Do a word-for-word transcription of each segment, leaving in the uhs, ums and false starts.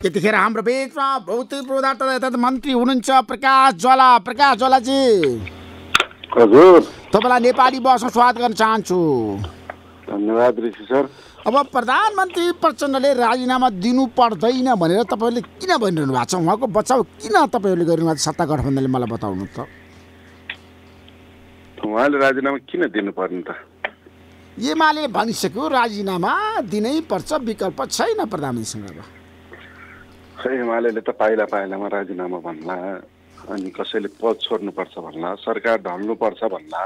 यतिखेर हाम्रो बीचमा भौतिक पदार्थ यता मन्त्री हुनुहुन्छ प्रकाश ज्वाला। प्रकाश ज्वालाजी हजुर, तपाईँलाई नेपाली बसमा स्वागत गर्न चाहन्छु। धन्यवाद ऋषि सर। अब प्रधानमन्त्री प्रचण्डले राजीनामा दिनु पर्दैन भनेर तपाईँहरूले किन भनिरहनु भएको छ? उहाँको बचाउ किन तपाईँहरूले गरिरहनु भएको छ सत्ता गठबन्धनले, मलाई बताउनु त। उहाँले राजीनामा किन दिनुपर्ने त? एमाले भनिसक्यो राजीनामा दिनै पर्छ, विकल्प छैन प्रधानमन्त्रीसँग। अब एमाले त पाइला पाइलामा राजीनामा भन्ला, अनि कसैले पद छोड्नुपर्छ भन्ला, सरकार ढल्नुपर्छ भन्ला,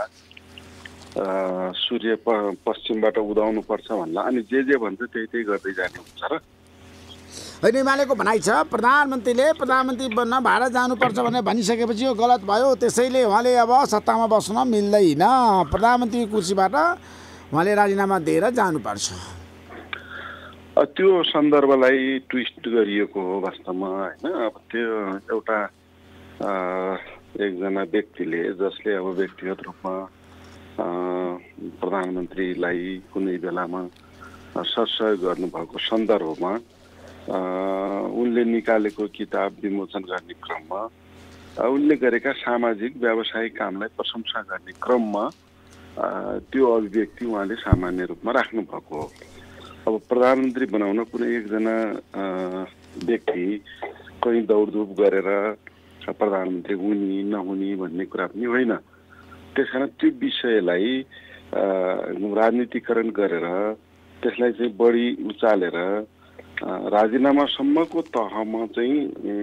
सूर्य पश्चिमबाट उदाउनु पर्छ भन्ला, अनि जे जे भन्छ त्यही त्यही गर्दै जाने हुन्छ र। होइन, एमालेको भनाइ छ प्रधानमन्त्रीले प्रधानमन्त्री बन्न भारत जानुपर्छ भनेर भनिसकेपछि यो गलत भयो, त्यसैले उहाँले अब सत्तामा बस्न मिल्दैन, प्रधानमन्त्री कुर्सीबाट उहाँले राजीनामा दिएर जानुपर्छ। त्यो सन्दर्भलाई ट्विस्ट गरिएको हो वास्तवमा, होइन। अब त्यो एउटा एकजना व्यक्तिले जसले अब व्यक्तिगत रूपमा प्रधानमन्त्रीलाई कुनै बेलामा सरसहयोग गर्नुभएको सन्दर्भमा उनले निकालेको किताब विमोचन गर्ने क्रममा उनले गरेका सामाजिक व्यावसायिक कामलाई प्रशंसा गर्ने क्रममा त्यो अभिव्यक्ति उहाँले सामान्य रूपमा राख्नु भएको हो। अब प्रधानमन्त्री बनाउन कुनै एकजना व्यक्ति कहीँ दौडधुप गरेर प्रधानमन्त्री हुने नहुने भन्ने कुरा पनि होइन। त्यस कारण त्यो विषयलाई राजनीतिकरण गरेर त्यसलाई चाहिँ बढी उचालेर राजीनामासम्मको तहमा चाहिँ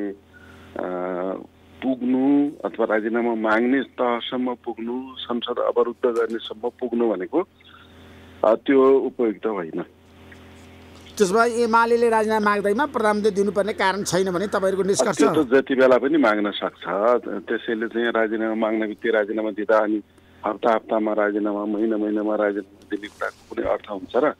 पुग्नु अथवा राजीनामा माग्ने तहसम्म पुग्नु, संसद अवरुद्ध गर्नेसम्म पुग्नु भनेको त्यो उपयुक्त होइन। त्यसो भए एमाले राजीनामा माग्दैमा प्रधानमन्त्री दिनुपर्ने कारण छैन भने तपाईँहरूको निष्कर्ष? त्यो त जति बेला पनि माग्न सक्छ, त्यसैले चाहिँ राजीनामा माग्ने बित्तिकै राजीनामा दिँदा अनि हप्ता हप्तामा राजीनामा, महिना महिनामा राजीनामा दिने कुराको कुनै अर्थ हुन्छ र?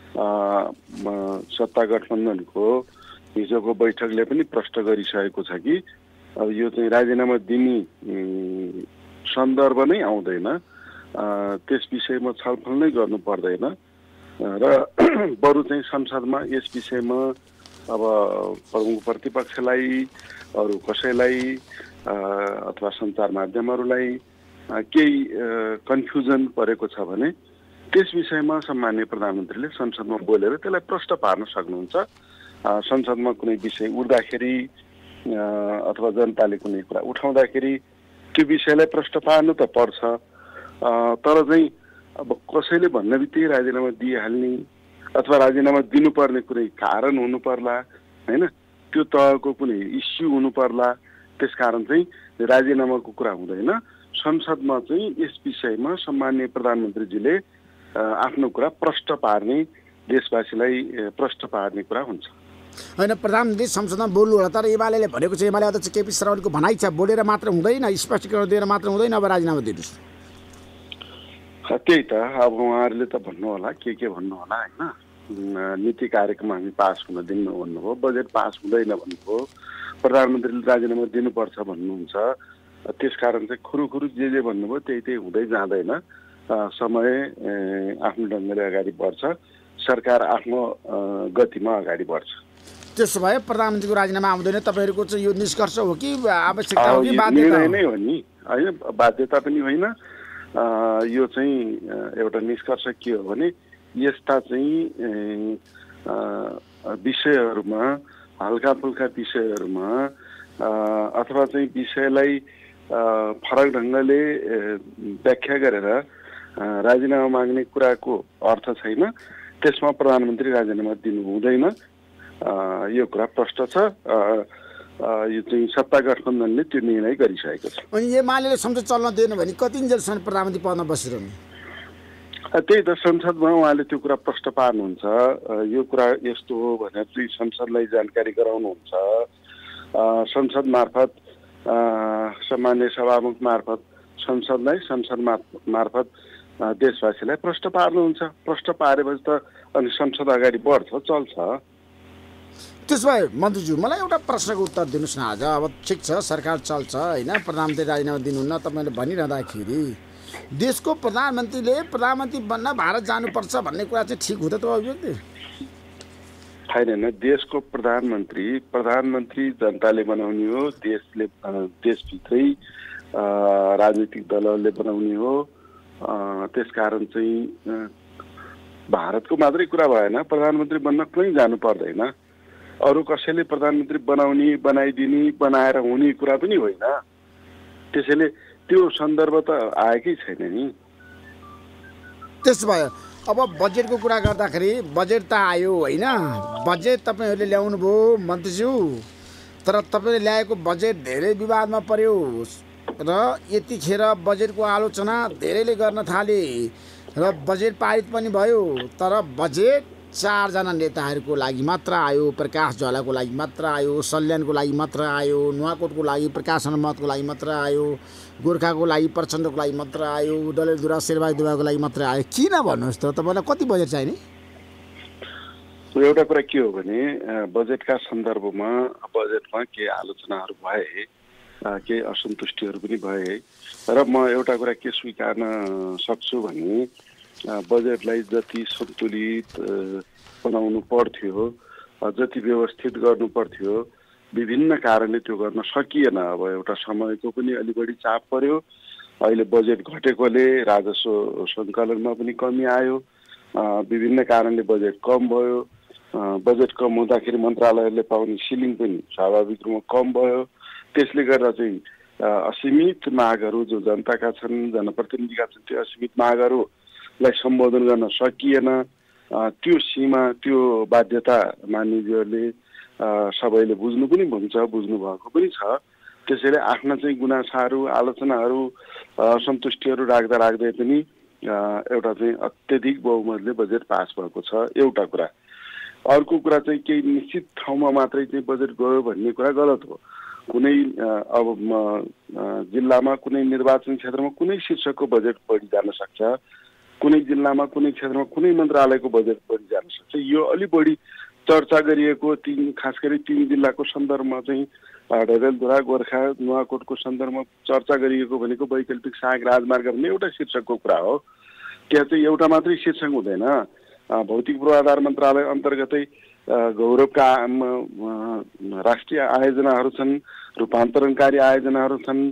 सत्ता गठबन्धनको हिजोको बैठकले पनि प्रष्ट गरिसकेको छ कि अब यो चाहिँ राजीनामा दिने सन्दर्भ नै आउँदैन, त्यस विषयमा छलफल नै गर्नु पर्दैन र बरु चाहिँ संसदमा यस विषयमा अब प्रमुख प्रतिपक्षलाई, अरू कसैलाई अथवा सञ्चार माध्यमहरूलाई केही कन्फ्युजन परेको छ भने त्यस विषयमा सम्माननीय प्रधानमन्त्रीले संसदमा बोलेर त्यसलाई प्रष्ट पार्न सक्नुहुन्छ। संसदमा कुनै विषय उठ्दाखेरि अथवा जनताले कुनै कुरा उठाउँदाखेरि त्यो विषयलाई प्रष्ट पार्नु त पर्छ, तर चाहिँ अब कसैले भन्न बित्तिकै राजीनामा दिइहाल्ने अथवा राजीनामा दिनुपर्ने कुनै कारण हुनु पर्ला, होइन, त्यो तहको कुनै इस्यु हुनु पर्ला, त्यस कारण चाहिँ राजीनामाको कुरा हुँदैन। संसदमा चाहिँ यस विषयमा सम्माननीय प्रधानमन्त्रीजीले आफ्नो कुरा प्रष्ट पार्ने, देशवासीलाई प्रष्ट पार्ने कुरा हुन्छ। होइन, प्रधानमन्त्री संसदमा बोल्नु होला, तर एमाले भनेको चाहिँ एमाले अध्यक्ष केपी शर्माको भनाइ छ बोलेर मात्र हुँदैन, स्पष्टीकरण दिएर मात्र हुँदैन, अब राजीनामा दिनुहोस्। त्यही त, अब उहाँहरूले त भन्नु होला के के भन्नु होला, होइन। नीति कार्यक्रम हामी पास हुन दिन्न भन्नुभयो, बजेट पास हुँदैन भन्नुभयो, प्रधानमन्त्रीले राजीनामा दिनुपर्छ भन्नुहुन्छ, त्यसकारण चाहिँ खुरुखुरु जे जे भन्नुभयो त्यही त्यही हुँदै जाँदैन, समय आफ्नो ढङ्गले अगाडि बढ्छ, सरकार आफ्नो गतिमा अगाडि बढ्छ। त्यसो भए प्रधानमन्त्रीको राजीनामा आउँदैन तपाईँहरूको चाहिँ यो निष्कर्ष हो कि आवश्यकता हो कि बाध्यता? निर्णय नै हो नि, होइन, बाध्यता पनि होइन। यो चाहिँ एउटा निष्कर्ष के हो भने यस्ता चाहिँ विषयहरूमा, हल्का फुल्का विषयहरूमा अथवा चाहिँ विषयलाई फरक ढङ्गले व्याख्या गरेर राजीनामा माग्ने कुराको अर्थ छैन, त्यसमा प्रधानमन्त्री राजीनामा दिनु हुँदैन, यो कुरा प्रष्ट छ। यो चाहिँ सत्ता गठबन्धनले त्यो निर्णय गरिसकेको छ। अनि एमाले संसद चल्न दिएन भने कतिन्जेलसम्म प्रधानमन्त्री पदमा बसिरहने? त्यही त, संसदमा उहाँले त्यो कुरा प्रष्ट पार्नुहुन्छ, यो कुरा यस्तो हो भनेर चाहिँ संसदलाई जानकारी गराउनुहुन्छ, संसद मार्फत सामान्य सभामुख मार्फत संसदलाई, संसद मार्फत देशवासीलाई प्रष्ट पार्नुहुन्छ। प्रष्ट पारेपछि त अनि संसद अगाडि बढ्छ, चल्छ। त्यसो भए मन्त्रीज्यू मलाई एउटा प्रश्नको उत्तर दिनुहोस् न। आज अब ठिक छ, सरकार चल्छ, होइन, प्रधानमन्त्री राजीनामा दिनुहुन्न, तपाईँले भनिरहँदाखेरि देशको प्रधानमन्त्रीले प्रधानमन्त्री बन्न भारत जानुपर्छ भन्ने कुरा चाहिँ ठिक हुँदा त अभिव्यक्ति? होइन होइन देशको प्रधानमन्त्री प्रधानमन्त्री जनताले बनाउने हो, देशले देशभित्रै राजनीतिक दलहरूले बनाउने हो। त्यसकारण चाहिँ भारतको मात्रै कुरा भएन, प्रधानमन्त्री बन्न कहीँ जानु पर्दैन। अरू कसैले प्रधानमन्त्री बनाउने बनाइदिने बनाएर हुने कुरा पनि होइन। त्यसैले त्यो सन्दर्भ त आएकै छैन नि। त्यसो भए अब बजेटको कुरा गर्दाखेरि बजेट त आयो होइन, बजेट तपाईँहरूले ल्याउनु भयो मन्त्रीज्यू, तर तपाईँले ल्याएको बजेट धेरै विवादमा पर्यो र यतिखेर बजेटको आलोचना धेरैले गर्न थाले र बजेट पारित पनि भयो। तर बजेट चारजना नेताहरूको लागि मात्र आयो, प्रकाश ज्वालाको लागि मात्र आयो, सल्यानको लागि मात्र आयो, नुवाकोटको लागि प्रकाश हनुमतको लागि मात्र आयो, गोर्खाको लागि प्रचण्डको लागि मात्र आयो, डडेलधुरा शेरबहादुर देउवाको लागि मात्र आयो। किन भन्नुहोस् त, तपाईँलाई कति बजेट चाहिने? एउटा कुरा के हो भने बजेटका सन्दर्भमा बजेटमा केही आलोचनाहरू भए, केही असन्तुष्टिहरू पनि भए र म एउटा कुरा के स्वीकार्न सक्छु भने बजेटलाई जति सन्तुलित बनाउनु पर्थ्यो, जति व्यवस्थित गर्नु पर्थ्यो, विभिन्न कारणले त्यो गर्न सकिएन। अब एउटा समयको पनि अलि बढी चाप पर्यो, अहिले बजेट घटेकोले राजस्व सङ्कलनमा पनि कमी आयो, विभिन्न कारणले बजेट कम भयो। बजेट कम हुँदाखेरि मन्त्रालयहरूले पाउने सिलिङ पनि स्वाभाविक रूपमा कम भयो। त्यसले गर्दा चाहिँ असीमित मागहरू जो जनताका छन्, जनप्रतिनिधिका छन्, त्यो असीमित मागहरूलाई सम्बोधन गर्न सकिएन। त्यो सीमा, त्यो बाध्यता मानिसहरूले सबैले बुझ्नु पनि हुन्छ, बुझ्नु भएको पनि छ। त्यसैले आफ्ना चाहिँ गुनासाहरू, आलोचनाहरू, असन्तुष्टिहरू राख्दा राख्दै पनि एउटा चाहिँ अत्यधिक बहुमतले बजेट पास भएको छ, एउटा कुरा। अर्को कुरा चाहिँ केही निश्चित ठाउँमा मात्रै चाहिँ बजेट गयो भन्ने कुरा गलत हो। कुनै अब जिल्लामा, कुनै निर्वाचन क्षेत्रमा कुनै शीर्षकको बजेट बढी जान सक्छ, कुनै जिल्लामा, कुनै क्षेत्रमा कुनै मन्त्रालयको बजेट बढी जान सक्छ। यो अलि बढी चर्चा गरिएको तीन, खास गरी तीन जिल्लाको सन्दर्भमा चाहिँ डडेलधुरा, गोर्खा, नुवाकोटको सन्दर्भमा चर्चा गरिएको भनेको वैकल्पिक सहायक राजमार्ग भन्ने एउटा शीर्षकको कुरा हो। त्यहाँ चाहिँ एउटा मात्रै शीर्षक हुँदैन। भौतिक पूर्वाधार मन्त्रालय अन्तर्गतै गौरवका राष्ट्रिय आयोजनाहरू छन्, रूपान्तरणकारी आयोजनाहरू छन्,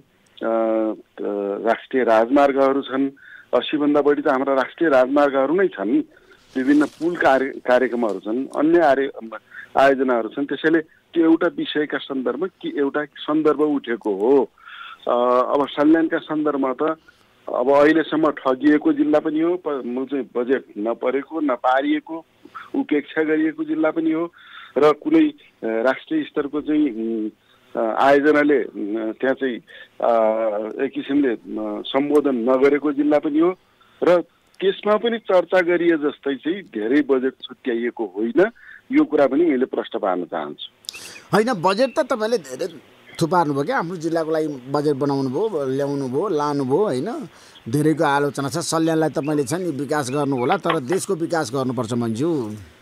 राष्ट्रिय राजमार्गहरू छन्। अस्सीभन्दा बढी त हाम्रा राष्ट्रिय राजमार्गहरू नै छन्, विभिन्न पुल कार्य कार्यक्रमहरू छन्, अन्य आयोजनाहरू छन्। त्यसैले त्यो एउटा विषयका सन्दर्भमा कि एउटा सन्दर्भ उठेको हो। अब सल्यानका सन्दर्भमा त अब अहिलेसम्म ठगिएको जिल्ला पनि हो, चाहिँ बजेट नपरेको, नपारिएको, उपेक्षा गरिएको जिल्ला पनि हो र कुनै राष्ट्रिय स्तरको चाहिँ आयोजनाले त्यहाँ चाहिँ एक किसिमले सम्बोधन नगरेको जिल्ला पनि हो र त्यसमा पनि चर्चा गरिए जस्तै चाहिँ धेरै बजेट छुट्याइएको होइन। यो कुरा पनि मैले प्रश्न पार्न चाहन्छु। होइन, बजेट त तपाईँले धेरै थुपार्नु भयो क्या, हाम्रो जिल्लाको लागि बजेट बनाउनु भयो, ल्याउनु भयो, लानु भयो होइन। धेरैको आलोचना छ, सल्यानलाई तपाईँले छ नि विकास गर्नु होला, तर देशको विकास गर्नुपर्छ मन्जु।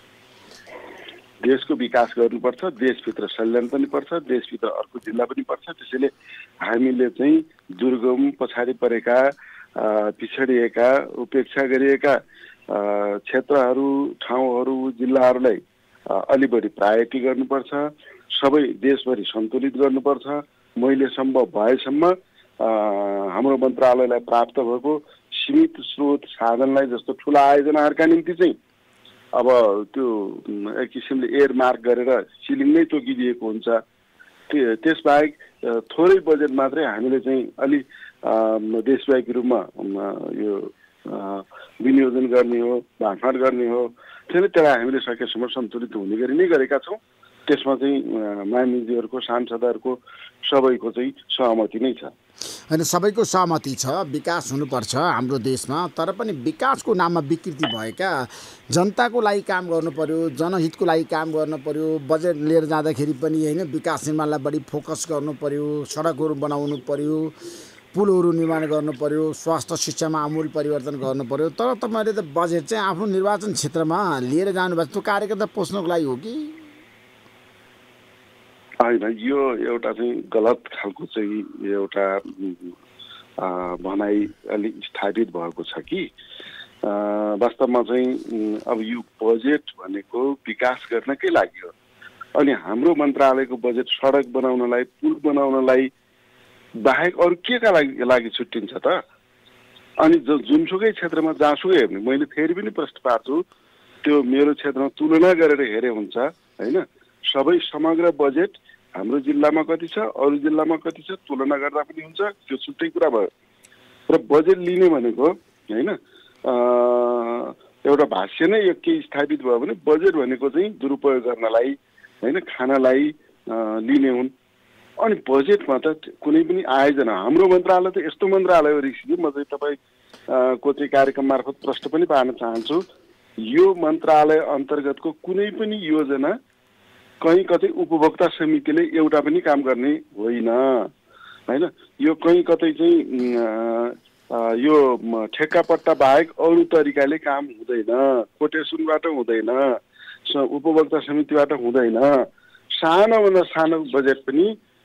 देशको विकास गर्नुपर्छ, देशभित्र सल्यान पनि पर्छ, देशभित्र अर्को जिल्ला पनि पर्छ। त्यसैले हामीले चाहिँ दुर्गम, पछाडि परेका, पिछडिएका, उपेक्षा गरिएका क्षेत्रहरू, ठाउँहरू, जिल्लाहरूलाई अलि बढी प्रायोरिटी गर्नुपर्छ। सबै देशभरि सन्तुलित गर्नुपर्छ। मैले सम्भव भएसम्म हाम्रो मन्त्रालयलाई प्राप्त भएको सीमित स्रोत साधनलाई जस्तो ठुला आयोजनाहरूका निम्ति चाहिँ अब त्यो एक किसिमले एयर मार्क गरेर सिलिङ नै तोकिदिएको हुन्छ। त्यसबाहेक थोरै बजेट मात्रै हामीले चाहिँ अलि देशव्यापी रूपमा यो विनियोजन गर्ने हो, बाँडफाँड गर्ने हो। त्यसले त्यसलाई हामीले सकेसम्म सन्तुलित हुने गरी नै गरेका छौँ। त्यसमा चाहिँ मानिसहरूको, सांसदहरूको सबैको चाहिँ सहमति नै छ। होइन, सबैको सहमति छ, विकास हुनुपर्छ हाम्रो देशमा। तर पनि विकासको नाममा विकृति भएका, जनताको लागि काम गर्नु पर्यो, जनहितको लागि काम गर्नु पर्यो। बजेट लिएर जाँदाखेरि पनि होइन, विकास निर्माणलाई बढी फोकस गर्नु पर्यो, सडकहरू बनाउनु पर्यो, पुलहरू निर्माण गर्नु पर्यो, स्वास्थ्य शिक्षामा आमूल परिवर्तन गर्नु पर्यो। तर तपाईँले त बजेट चाहिँ आफ्नो निर्वाचन क्षेत्रमा लिएर जानुभएको, त्यो कार्यकर्ता पोस्नको लागि हो कि होइन? यो एउटा चाहिँ गलत खालको चाहिँ एउटा भनाइ अलि स्थापित भएको छ कि वास्तवमा चाहिँ अब यो बजेट भनेको विकास गर्नकै लागि हो। अनि हाम्रो मन्त्रालयको बजेट सडक बनाउनलाई, पुल बनाउनलाई बाहेक अरू के का लागि लागि छुट्टिन्छ त? अनि जो जुनसुकै क्षेत्रमा जहाँसुकै हेर्ने, मैले फेरि पनि प्रश्न पार्छु, त्यो मेरो क्षेत्रमा तुलना गरेर हेरे हुन्छ होइन? सबै समग्र बजेट हाम्रो जिल्लामा कति छ, अरू जिल्लामा कति छ, तुलना गर्दा पनि हुन्छ, त्यो छुट्टै कुरा भयो। र बजेट लिने भनेको होइन, एउटा भाष्य नै एक केही स्थापित भयो भने बजेट भनेको चाहिँ दुरुपयोग गर्नलाई होइन, खानलाई लिने हुन्। अनि बजेटमा त कुनै पनि आयोजना, हाम्रो मन्त्रालय त यस्तो मन्त्रालय हो ऋषिजी, म चाहिँ तपाईँको चाहिँ कार्यक्रम मार्फत प्रश्न पनि पार्न चाहन्छु, यो मन्त्रालय अन्तर्गतको कुनै पनि योजना कहीँ कतै उपभोक्ता समितिले एउटा पनि काम गर्ने होइन होइन। यो कहीँ कतै चाहिँ यो ठेक्कापट्टा बाहेक अरू तरिकाले काम हुँदैन, कोटेसनबाट हुँदैन, उपभोक्ता समितिबाट हुँदैन। सानोभन्दा सानो बजेट पनि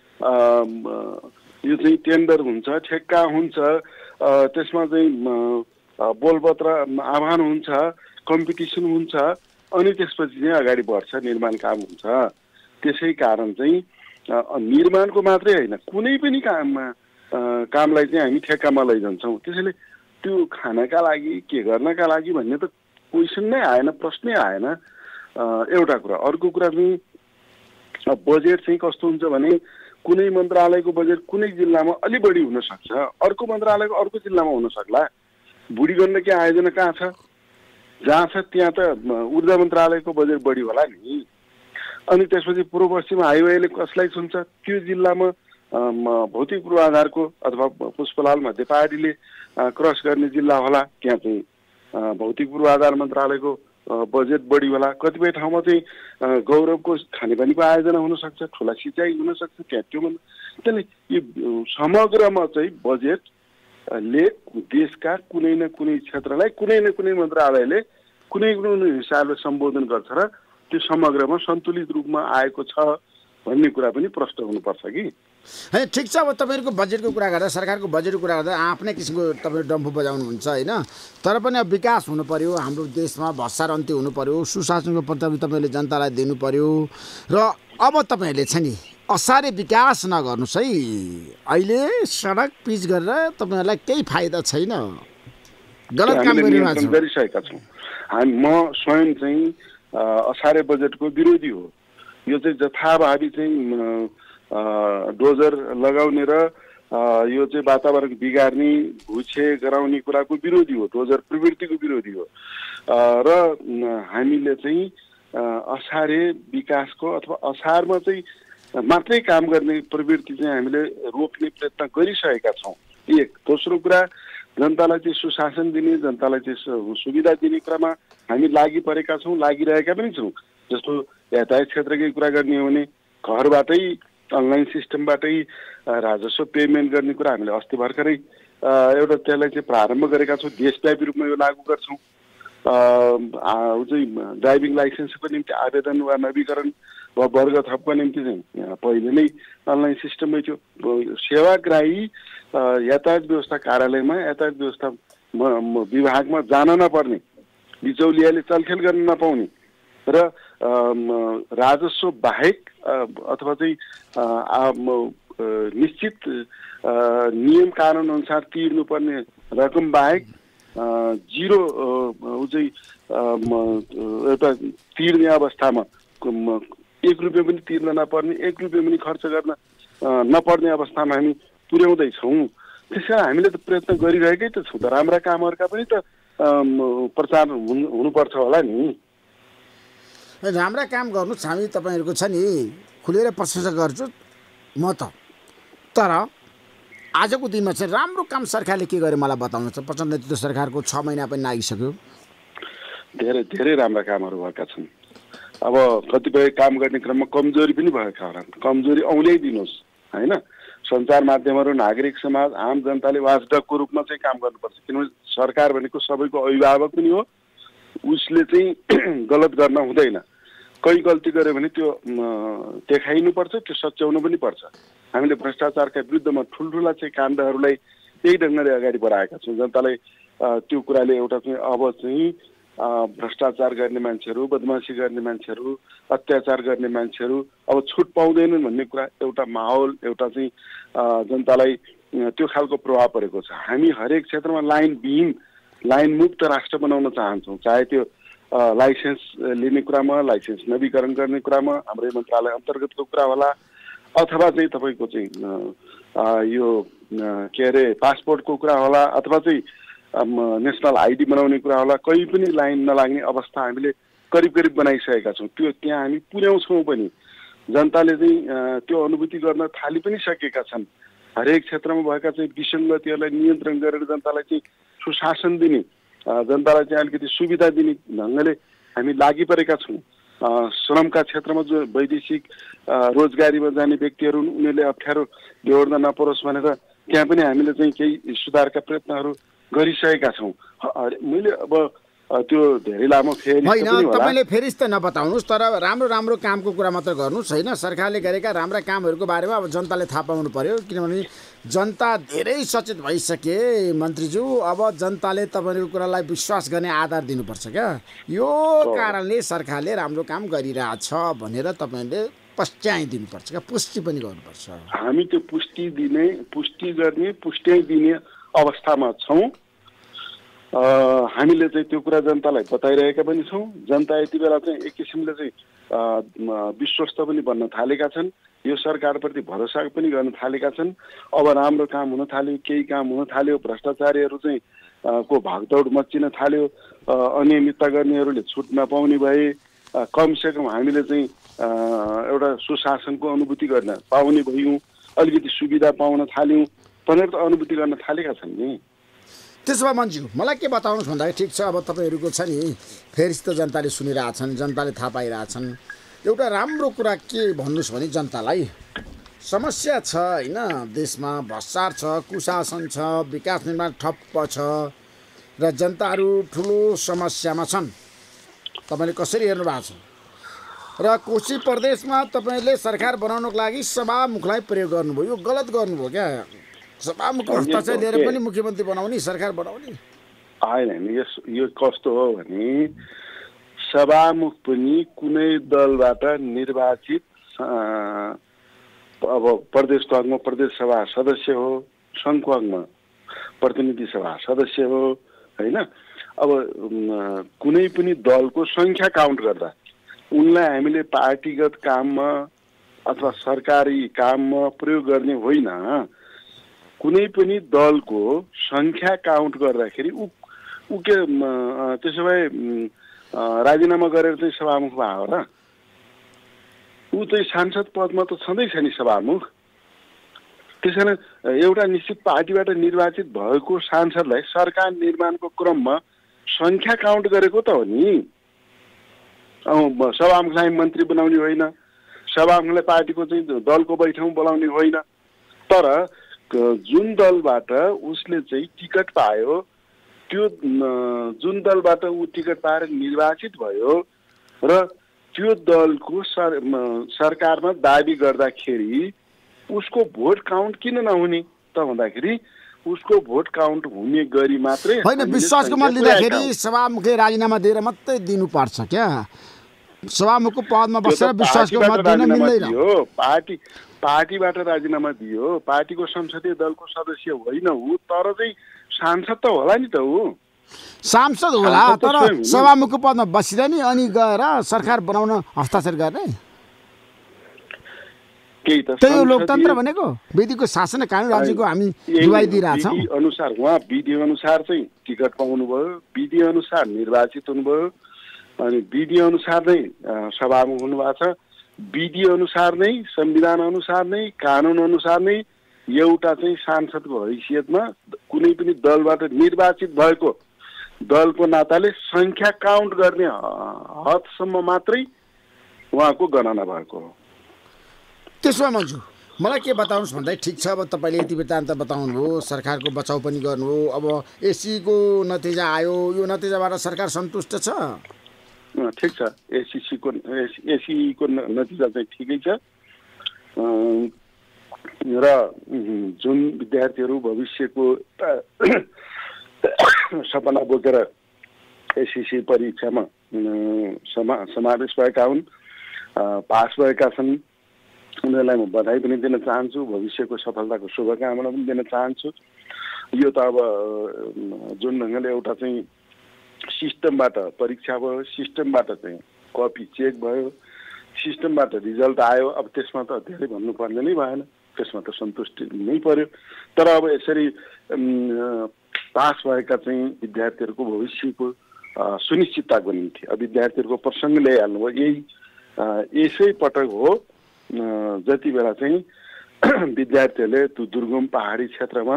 यो चाहिँ टेन्डर हुन्छ, ठेक्का हुन्छ, त्यसमा चाहिँ बोलपत्र आह्वान हुन्छ, कम्पिटिसन हुन्छ, अनि त्यसपछि चाहिँ अगाडि बढ्छ, निर्माण काम हुन्छ। त्यसै कारण चाहिँ निर्माणको मात्रै होइन, कुनै पनि काममा कामलाई चाहिँ हामी ठेक्कामा लैजान्छौँ। त्यसैले त्यो खानका लागि, के गर्नका लागि भन्ने त क्वेसन नै आएन, प्रश्नै आएन। एउटा कुरा। अर्को कुरा चाहिँ बजेट चाहिँ कस्तो हुन्छ भने कुनै मन्त्रालयको बजेट कुनै जिल्लामा अलि बढी हुन सक्छ, अर्को मन्त्रालयको अर्को जिल्लामा हुन सक्ला। बुढी गण्डकी आयोजना कहाँ छ? जहाँ छ त्यहाँ त ऊर्जा मन्त्रालयको बजेट बढी होला नि। अनि त्यसपछि पूर्व पश्चिम हाइवेले कसलाई छुन्छ? त्यो जिल्लामा भौतिक पूर्वाधारको अथवा पुष्पलाल मध्य पहाडीले क्रस गर्ने जिल्ला होला, त्यहाँ चाहिँ भौतिक पूर्वाधार मन्त्रालयको बजेट बढी होला। कतिपय ठाउँमा चाहिँ गौरवको खानेपानीको आयोजना हुनसक्छ, ठुला सिँचाइ हुनसक्छ, त्यहाँ त्यो त्यसले यो समग्रमा चाहिँ बजेटले देशका कुनै न कुनै क्षेत्रलाई कुनै न कुनै मन्त्रालयले कुनै कुनै हिसाबले सम्बोधन गर्छ र त्यो समग्रमा सन्तुलित रूपमा आएको छ भन्ने कुरा पनि प्रष्ट हुनुपर्छ कि। है ठिक छ। अब तपाईँहरूको बजेटको कुरा गर्दा, सरकारको बजेटको कुरा गर्दा आफ्नै किसिमको तपाईँ डम्फु बजाउनुहुन्छ होइन, तर पनि अब विकास हुनु पर्यो, हाम्रो देशमा भ्रष्टाचार अन्त्य हुनु पर्यो, सुशासनको प्रति तपाईँले जनतालाई दिनु पर्यो। र अब तपाईँहरूले छ नि असारे विकास नगर्नुहोस् है, अहिले सडक पिच गरेर तपाईँहरूलाई केही फाइदा छैन, गलत काम गरिरहेका छौँ। हामी म स्वयं चाहिँ असारे बजेटको विरोधी हो। यो चाहिँ जथाभावी चाहिँ डोजर लगाउने र यो चाहिँ वातावरण बिगार्ने, भुछे गराउने कुराको विरोधी हो, डोजर प्रवृत्तिको विरोधी हो। र हामीले चाहिँ असारे विकासको अथवा असारमा चाहिँ मात्रै काम गर्ने प्रवृत्ति चाहिँ हामीले रोक्ने प्रयत्न गरिसकेका छौँ। एक। दोस्रो कुरा, जनतालाई चाहिँ सुशासन दिने, जनतालाई चाहिँ सुविधा दिने क्रममा हामी लागि परेका छौँ, लागिरहेका पनि छौँ। जस्तो यातायात क्षेत्रकै कुरा गर्ने हो भने घरबाटै अनलाइन सिस्टमबाटै राजस्व पेमेन्ट गर्ने कुरा हामीले अस्ति भर्खरै एउटा त्यसलाई चाहिँ प्रारम्भ गरेका छौँ। देशव्यापी रूपमा यो लागू गर्छौँ। चाहिँ ड्राइभिङ लाइसेन्सको निम्ति आवेदन वा नवीकरण वा वर्ग थपको निम्ति चाहिँ पहिले नै अनलाइन सिस्टममै थियो। सेवाग्राही यातायात व्यवस्था कार्यालयमा, यातायात व्यवस्था विभागमा जान नपर्ने, बिचौलियाले चलखेल गर्न नपाउने र राजस्व बाहेक अथवा चाहिँ निश्चित नियम कानुन अनुसार तिर्नुपर्ने रकम बाहेक जिरो चाहिँ एउटा तिर्ने अवस्थामा एक रुपियाँ पनि तिर्न नपर्ने, एक रुपियाँ पनि खर्च गर्न नपर्ने अवस्थामा हामी पुर्याउँदैछौँ। त्यस कारण हामीले त प्रयत्न गरिरहेकै त छौँ त, राम्रा कामहरूका पनि त प्रचार हुनु हुनुपर्छ होला नि। राम्रा काम गर्नुहोस्, हामी तपाईँहरूको छ नि खुलेर प्रशंसा गर्छु म त। तर आजको दिनमा चाहिँ राम्रो काम सरकारले के गर्यो मलाई बताउनुहोस्। प्रचण्ड नेतृत्व सरकारको छ महिना पनि नागिसक्यो, धेरै धेरै राम्रा कामहरू भएका छन्। अब कतिपय काम गर्ने क्रममा कमजोरी पनि भएका होला, कमजोरी औँलै दिनुहोस् होइन। सञ्चार माध्यमहरू, नागरिक समाज, आम जनताले वाचडगको रूपमा चाहिँ काम गर्नुपर्छ, किनभने सरकार भनेको सबैको अभिभावक पनि हो। उसले चाहिँ गलत गर्न हुँदैन, कहीँ गल्ती गर्यो भने त्यो देखाइनुपर्छ, त्यो सच्याउनु पनि पर्छ। हामीले भ्रष्टाचारका विरुद्धमा ठुल्ठुला चाहिँ काण्डहरूलाई त्यही ढङ्गले अगाडि बढाएका छौँ, जनतालाई त्यो कुराले एउटा चाहिँ अब चाहिँ भ्रष्टाचार गर्ने मान्छेहरू, बदमासी गर्ने मान्छेहरू, अत्याचार गर्ने मान्छेहरू अब छुट पाउँदैनन् भन्ने कुरा एउटा माहौल, एउटा चाहिँ जनतालाई त्यो खालको प्रभाव परेको छ। हामी हरेक क्षेत्रमा लाइनविहीन, लाइन मुक्त राष्ट्र बनाउन चाहन्छौँ। चाहे त्यो लाइसेन्स लिने कुरामा, लाइसेन्स नवीकरण गर्ने कुरामा, हाम्रै मन्त्रालय अन्तर्गतको कुरा होला, अथवा चाहिँ तपाईँको चाहिँ यो के अरे पासपोर्टको कुरा होला, अथवा चाहिँ नेसनल आइडी बनाउने कुरा होला। कहीँ पनि लाइन नलाग्ने अवस्था हामीले करिब करिब बनाइसकेका छौँ। त्यो त्यहाँ हामी पुर्याउँछौँ पनि। जनताले चाहिँ त्यो अनुभूति गर्न थालि पनि सकेका छन्। हरेक क्षेत्रमा भएका चाहिँ विसङ्गतिहरूलाई नियन्त्रण गरेर जनतालाई चाहिँ सुशासन दिने, जनतालाई चाहिँ अलिकति सुविधा दिने ढङ्गले हामी लागि परेका छौँ। श्रमका क्षेत्रमा जो वैदेशिक रोजगारीमा जाने व्यक्तिहरू उनीहरूले अप्ठ्यारो बेहोर्न नपरोस् भनेर त्यहाँ पनि हामीले चाहिँ केही सुधारका प्रयत्नहरू गरिसकेका छौँ। मैले अब त्यो धेरै लामो फेरि होइन, तपाईँले फेरि त नबताउनुहोस्, तर राम्रो राम्रो कामको कुरा मात्र गर्नुहोस् होइन। सरकारले गरेका राम्रा कामहरूको बारेमा अब जनताले थाहा पाउनु पर्यो, किनभने जनता धेरै सचेत भइसके मन्त्रीज्यू। अब जनताले तपाईँको कुरालाई विश्वास गर्ने आधार दिनुपर्छ क्या। यो कारणले सरकारले राम्रो काम गरिरहेछ भनेर तपाईँले पस्ट्याइदिनुपर्छ क्या, पुष्टि पनि गर्नुपर्छ। हामी त्यो पुष्टि दिने, पुष्टि गर्ने, पुष्ट्याइदिने अवस्थामा छौँ। हामीले चाहिँ त्यो कुरा जनतालाई बताइरहेका पनि छौँ। जनता यति बेला चाहिँ एक किसिमले चाहिँ विश्वस्त पनि बन्न थालेका छन्। यो सरकारप्रति भरोसा पनि गर्न थालेका छन्। अब राम्रो काम हुन थाल्यो, केही काम हुन थाल्यो, भ्रष्टाचारीहरू चाहिँ को भागदौड मच्चिन थाल्यो, अनियमितता गर्नेहरूले छुट नपाउने भए, कमसेकम हामीले चाहिँ एउटा सुशासनको अनुभूति गर्न पाउने भयौँ, अलिकति सुविधा पाउन थाल्यौँ भनेर त अनुभूति गर्न थालेका छन् नि। त्यसो भए मन्ज्यू मलाई के बताउनुहोस् भन्दाखेरि ठिक छ, अब तपाईँहरूको छ नि फेरि त जनताले सुनिरहेछन्, जनताले थाहा पाइरहेछन्। एउटा राम्रो कुरा के भन्नुहोस् भने जनतालाई समस्या छ होइन, देशमा भ्रष्टाचार छ, कुशासन छ, विकास निर्माण ठप्प छ र जनताहरू ठुलो समस्यामा छन्। तपाईँले कसरी हेर्नु भएको छ? र कोशी प्रदेशमा तपाईँले सरकार बनाउनको लागि सभामुखलाई प्रयोग गर्नुभयो, यो गलत गर्नुभयो क्या। सभामुख हस्ताक्षर लिएर पनि मुख्यमन्त्री बनाउने, सरकार बनाउने होइन। यस यो कस्तो हो भने सभामुख पनि कुनै दलबाट निर्वाचित अब प्रदेश तहमा प्रदेश सभा सदस्य हो, सङ्घको हकमा प्रतिनिधि सभा सदस्य हो होइन। अब कुनै पनि दलको सङ्ख्या काउन्ट गर्दा उनलाई हामीले पार्टीगत काममा अथवा सरकारी काममा प्रयोग गर्ने होइन। कुनै पनि दलको सङ्ख्या काउन्ट गर्दाखेरि ऊ ऊ के त्यसो भए राजीनामा गरेर चाहिँ सभामुख भयो र? ऊ चाहिँ सांसद पदमा त छँदैछ नि सभामुख। त्यस कारण एउटा निश्चित पार्टीबाट निर्वाचित भएको सांसदलाई सरकार निर्माणको क्रममा सङ्ख्या काउन्ट गरेको त हो नि। सभामुखलाई मन्त्री बनाउने होइन, सभामुखलाई पार्टीको चाहिँ दलको बैठक बोलाउने होइन। तर जुन दलबाट उसले चाहिँ टिकट पायो, त्यो जुन दलबाट ऊ टिकट पाएर निर्वाचित भयो र त्यो दलको सर सरकारमा दाबी गर्दाखेरि उसको भोट काउन्ट किन नहुने त भन्दाखेरि उसको भोट काउन्ट हुने गरी मात्रै होइन। विश्वासको मत लिँदाखेरि सभामुखले राजीनामा दिएर मात्रै दिनुपर्छ क्या। सभामुखको पदमा बसेर विश्वासको मत दिन मिल्दैन। पार्टी पार्टीबाट राजीनामा दियो, पार्टीको संसदीय दलको सदस्य होइन ऊ, तर चाहिँ सांसद त होला नि त ऊ। सांसद होला, तर सभामुखको पदमा बसिरहने अनि गएर सरकार बनाउन हस्ताक्षर गर्ने, त्यही हो लोकतन्त्र भनेको। विधिको शासन कानुन राज्यको हामी दुवाई दिइरहेछौँ। विधि अनुसार उहाँ विधि अनुसार चाहिँ टिकट पाउनुभयो, विधि अनुसार निर्वाचित हुनुभयो, अनि विधि अनुसार नै सभामुख हुनुभएको छ। विधि अनुसार नै, संविधान अनुसार नै, कानुन अनुसार नै एउटा चाहिँ सांसदको हैसियतमा कुनै पनि दलबाट निर्वाचित भएको दलको नाताले सङ्ख्या काउन्ट गर्ने हदसम्म मात्रै उहाँको गणना भएको हो। त्यसो भए मन्जु मलाई के बताउनुहोस् भन्दा ठिक छ, अब तपाईँले यति वृत्तान्त बताउनुभयो, सरकारको बचाउ पनि गर्नुभयो। अब एसीको नतिजा आयो, यो नतिजाबाट सरकार सन्तुष्ट छ? ठिक छ, एसीसीको एसीको नतिजा चाहिँ ठिकै छ र जुन विद्यार्थीहरू भविष्यको सपना बोकेर एसएससी परीक्षामा समा समावेश भएका हुन्, पास भएका छन्। उनीहरूलाई म बधाई पनि दिन चाहन्छु, भविष्यको सफलताको शुभकामना पनि दिन चाहन्छु। यो त अब जुन ढङ्गले एउटा चाहिँ सिस्टमबाट परीक्षा भयो, सिस्टमबाट चाहिँ कपी चेक भयो, सिस्टमबाट रिजल्ट आयो, अब त्यसमा त धेरै भन्नुपर्ने नै भएन, त्यसमा त सन्तुष्टि नै पर्यो। तर अब यसरी पास भएका चाहिँ विद्यार्थीहरूको भविष्यको सुनिश्चितताको निम्ति अब विद्यार्थीहरूको प्रसङ्ग ल्याइहाल्नुभयो। यही यसै पटक हो जति बेला चाहिँ विद्यार्थीहरूले त्यो दुर्गम पहाडी क्षेत्रमा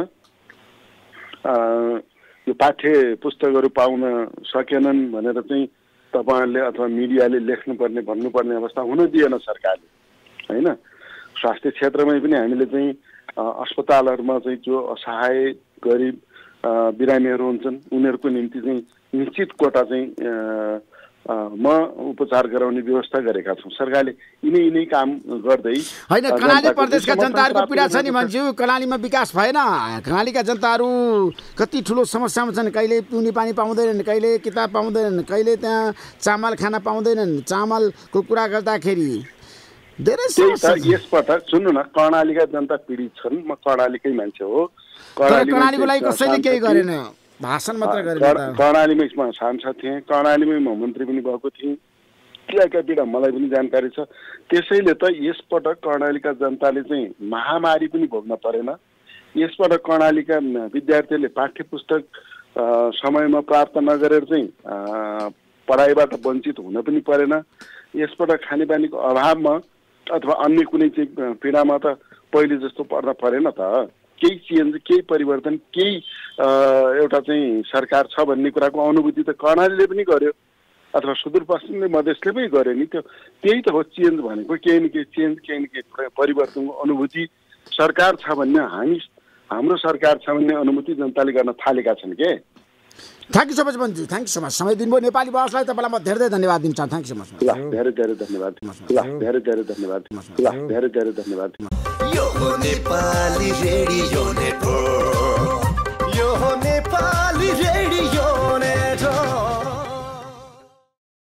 यो पाठ्य पुस्तकहरू पाउन सकेनन् भनेर चाहिँ तपाईँहरूले अथवा मिडियाले लेख्नुपर्ने भन्नुपर्ने अवस्था हुन दिएन सरकारले, होइन। स्वास्थ्य क्षेत्रमै पनि हामीले चाहिँ अस्पतालहरूमा चाहिँ जो असहाय गरिब बिरामीहरू हुन्छन् उनीहरूको निम्ति चाहिँ निश्चित कोटा चाहिँ म उपचार गराउने व्यवस्था गरेका छौँ। सरकारले यिनै यिनै काम गर्दै होइन। कर्णाली प्रदेशका जनताहरूको पीडा छ नि भन्छु, कर्णालीमा विकास भएन। कर्णालीका जनताहरू कति ठुलो समस्यामा छन्, कहिले पिउने पानी पाउँदैनन्, कहिले किताब पाउँदैनन्, कहिले त्यहाँ चामल खान पाउँदैनन्। चामलको कुरा गर्दाखेरि धेरै समस्या। यसपटक सुन्नु न, कर्णालीका जनता पीडित छन्। म कर्णालीकै मान्छे हो। कर्णालीको लागि कसैले केही गरेन, भाषण मात्र गरेन। कर्णालीमै म सांसद थिएँ, कर्णालीमै म मन्त्री पनि भएको थिएँ। त्यहाँका पीडा मलाई पनि जानकारी छ। त्यसैले त यसपटक कर्णालीका जनताले चाहिँ महामारी पनि भोग्न परेन। यसपटक कर्णालीका विद्यार्थीहरूले पाठ्य पुस्तक समयमा प्राप्त नगरेर चाहिँ पढाइबाट वञ्चित हुन पनि परेन। यसपटक खानेपानीको अभावमा अथवा अन्य कुनै चाहिँ पीडामा त पहिले जस्तो पर्न परेन त। केही चेन्ज, केही परिवर्तन, केही एउटा चाहिँ सरकार छ भन्ने कुराको अनुभूति त कर्णालीले पनि गर्यो अथवा सुदूरपश्चिमले मधेसले पनि गर्यो नि। त्यो त्यही त हो चेन्ज भनेको। केही न केही चेन्ज, केही न केही परिवर्तनको अनुभूति सरकार छ भन्ने, हामी हाम्रो सरकार छ भन्ने अनुभूति जनताले गर्न थालेका छन् के। थ्याङ्क यू सो मच बन्जु, थ्याङ्क यू सो मच। समय दिनुभयो नेपाली भाषालाई, तपाईँलाई म धेरै धेरै धन्यवाद दिन चाहन्छु। Thank you so much. ल धेरै धेरै धन्यवाद। ल धेरै धेरै धन्यवाद। ल धेरै धेरै धन्यवाद। यो नेपाली रेडियो नेटवर्क।